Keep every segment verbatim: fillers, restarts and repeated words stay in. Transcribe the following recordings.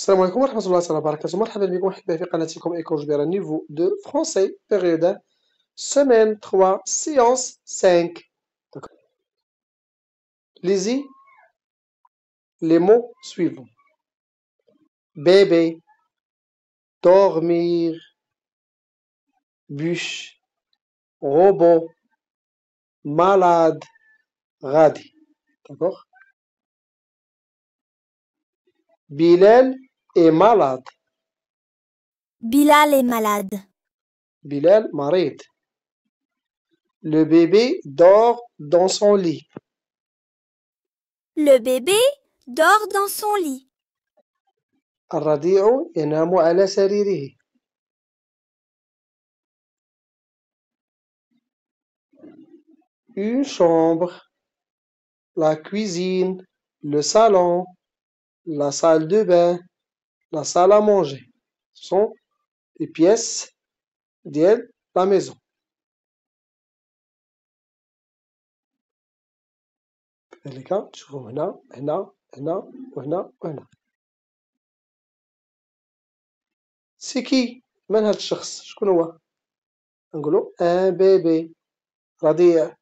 السلام عليكم ورحمة الله تعالى وبركاته. مرحبا بكم أحبائي في قناتكم إيكول جبيرة نيفو دو فرونسي période semaine trois séance cinq. Lisez les mots suivants: bébé, dormir, bûche, robot, malade, غادي. D'accord? Bilal est malade. Bilal est malade. Bilal مريض. Le bébé dort dans son lit. Le bébé dort dans son lit. الرضيع ينام على سريره. Une chambre, la cuisine, le salon, la salle de bain, la salle à manger. Ce sont les pièces de la maison. كذلك تشوفوا هنا هنا هنا وهنا وهنا. سي كي؟ من هذا الشخص؟ شكون هو؟ نقولوا ان بيبي رضيع.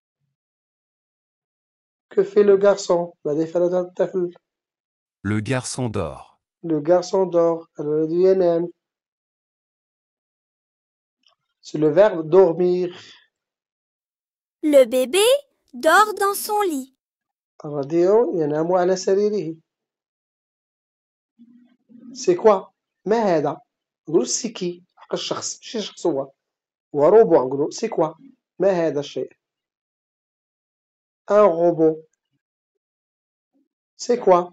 Que fait le garçon؟ ماذا يفعل هذا الطفل؟ Le garçon dort. Le garçon dort. الولد ينام. C'est le verbe dormir. Le bébé dort dans son lit. الرضيع ينام على سريره. سي كوا؟ ما هذا؟ نقولوا سي كي حق الشخص ماشي شخص هو هو روبو. نقولوا سي كوا؟ ما هذا الشيء؟ ان روبو. سي كوا؟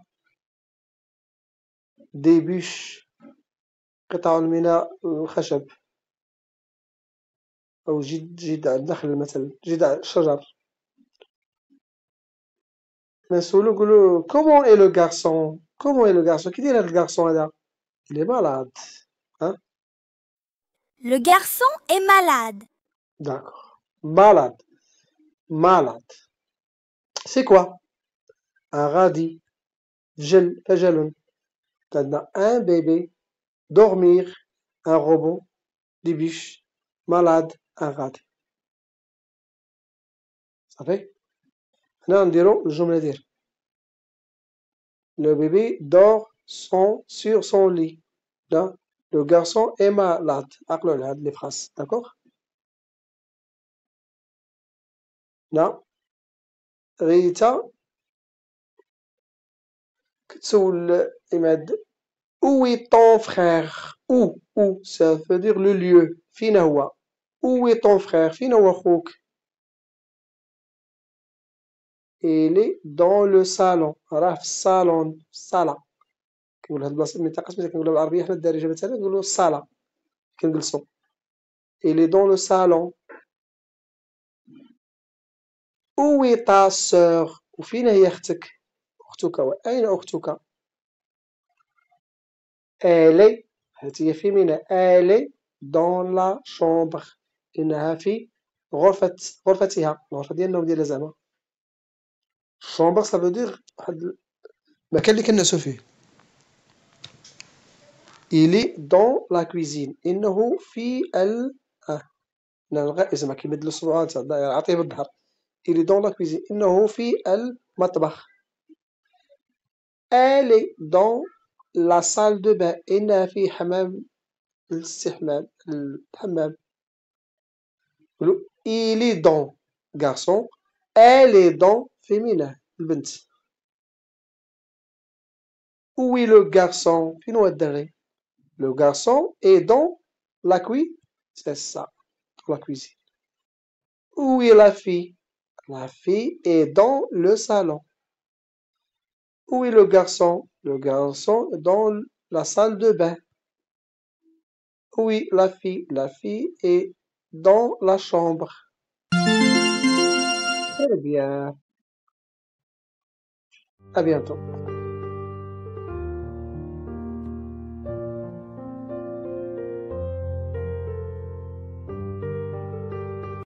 دي بوش، قطع من الخشب أو جد جذع النخل مثلا، جذع الشجر. نسولو نقولو كومون اي لو غارسون؟ كومون اي لو غارسون؟ كي داير هاد الغارسون هذا؟ إلي مالاد. ها؟ Le garçon est malade. داكوغ. مالاد. مالاد. سي كوا؟ ان غادي. فجل فجل. عندنا ان بيبي، dormir، un robot، des bûches، malade، un غادي. صافي. هنا نديرو الجملة ديال le bébé dort son, sur son lit. Là, le garçon est malade. عقلوا على هاد لي فراس. داكوغ. هنا ريتا كتسول عماد où est ton frère؟ où où ça veut dire le lieu. فين هو؟ où est ton frère؟ فين هو خوك؟ il est dans le salon. راه في الصالون، الصالة. كنقول هاد البلاصة المنطقة سميتها كنقولها بالعربية حنا الدارجة مثلا نقولو الصالة، كنجلسو. il est dans le salon. où est ta sœur؟ وفين هي أختك؟ أختك، وأين أختك؟ elle est، هذه هي فيمينا، elle est dans la chambre. إنها في غرفة غرفتها، الغرفة ديالنا وديالها زعما. chambre ça veut dire واحد المكان اللي كنعسو فيه. il est dans la cuisine. إنه في ال اه الغاء زعما كيمد الصباع عطيه بالظهر. il est dans la cuisine. إنه في المطبخ. elle est dans la salle de bain. إنها في حمام الاستحمام، الحمام. il est dans garçon، elle est dans féminin البنت. où est le garçon؟ فين هو الدري؟ le garçon est dans la cuisine. c'est ça، la cuisine. où est la fille؟ la fille est dans le salon. où est le garçon؟ le garçon est dans la salle de bain. où est la fille؟ la fille est dans la chambre. Très bien. À bientôt.